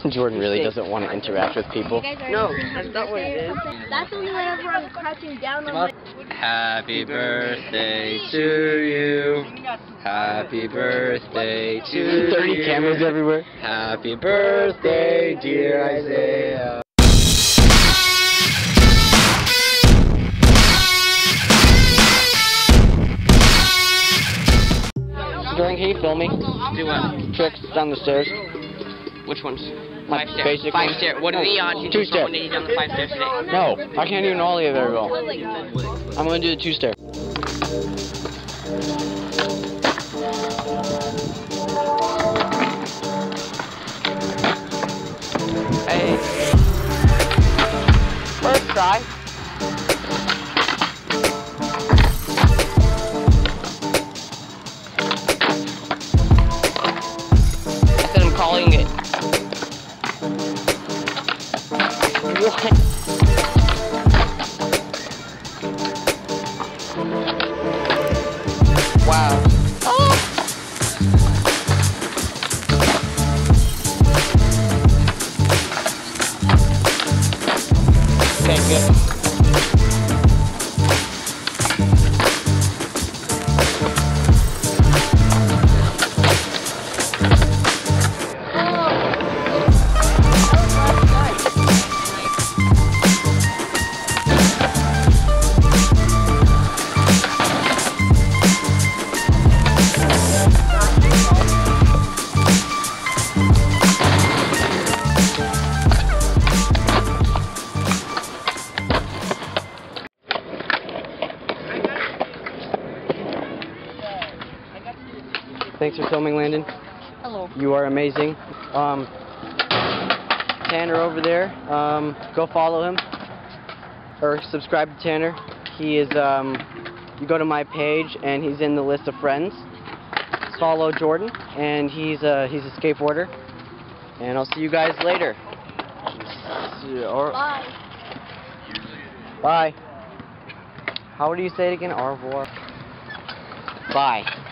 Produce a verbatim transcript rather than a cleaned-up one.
Jordan really doesn't want to interact with people. No, that's not what it is. That's only whenever I'm crouching down on my... Happy birthday to you. Happy birthday to you. thirty cameras everywhere. Happy birthday, dear Isaiah. Jordan, can you film me? Do what? Tricks down the stairs. Which ones? My Five stairs. basic Five ones. stairs. What are the odds you Two do someone stairs. did on the five stairs today? No, I can't even ollie it very well. I'm going to do the two stair. Hey. First try. I said I'm calling it. What? Wow. Oh. Okay, good. Thanks for filming, Landon. Hello. You are amazing. Um, Tanner over there, um, go follow him or subscribe to Tanner. He is, um, you go to my page and he's in the list of friends. Follow Jordan, and he's a, he's a skateboarder. And I'll see you guys later. See, or, Bye. bye. How do you say it again? Au revoir. Bye.